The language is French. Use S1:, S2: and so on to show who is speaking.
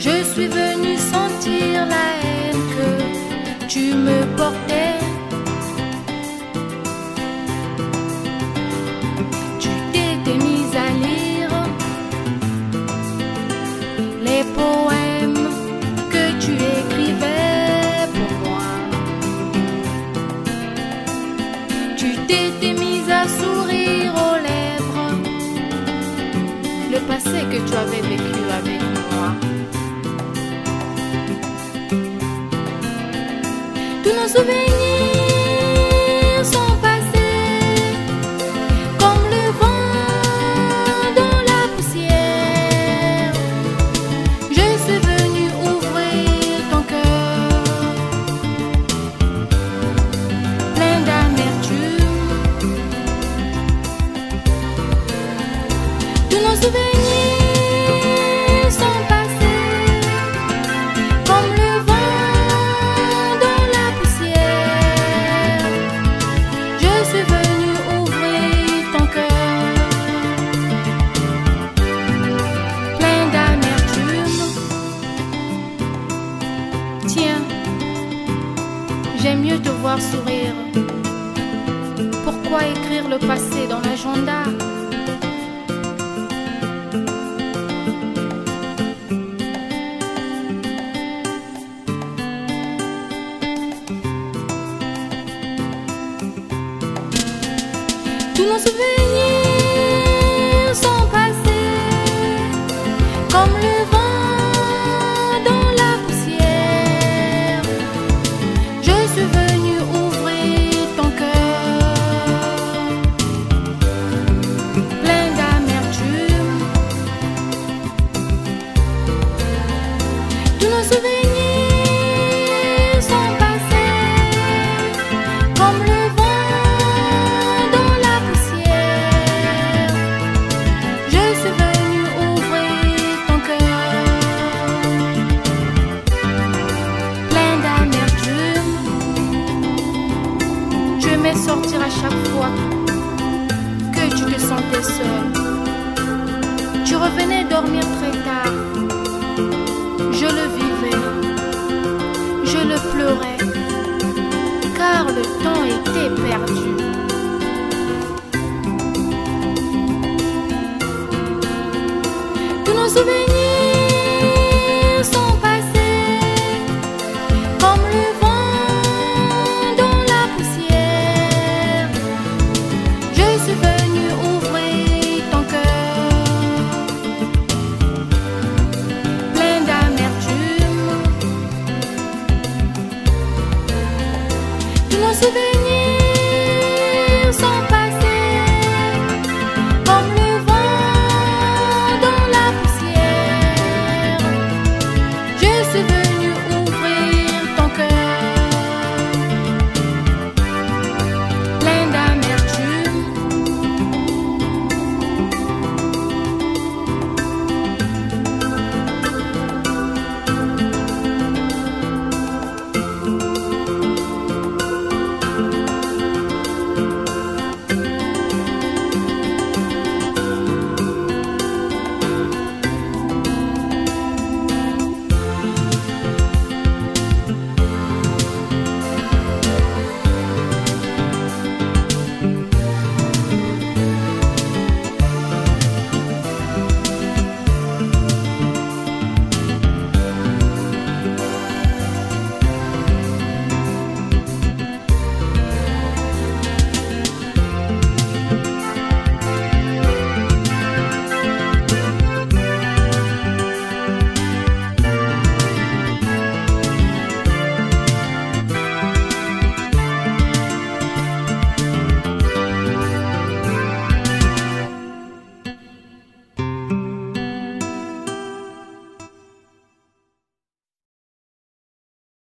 S1: Je suis venue sentir la haine que tu me portais. Tu t'étais mise à lire les poèmes que tu écrivais pour moi. Tu t'étais mise à sourire aux lèvres le passé que tu avais vécu avec moi. Tous nos souvenirs sont passés comme le vent dans la poussière. Je suis venue ouvrir ton cœur plein d'amertume. Tous nos souvenirs sont passés comme le vent dans la poussière. Je suis venue ouvrir ton cœur plein d'amertume. Tiens, j'aime mieux te voir sourire. Pourquoi écrire le passé dans l'agenda? Tous nos souvenirs sont passés comme le vent dans la poussière. Je suis venue ouvrir ton cœur plein d'amertume. Tous nos souvenirs sont passés comme le vent dans la poussière. Je suis venue ouvrir ton cœur plein d'amertume. Je m'ai sortir à chaque fois que tu te sentais seule. Tu revenais dormir très tard. Je le vivais, je le pleurais, car le temps était perdu. Tous nos souvenirs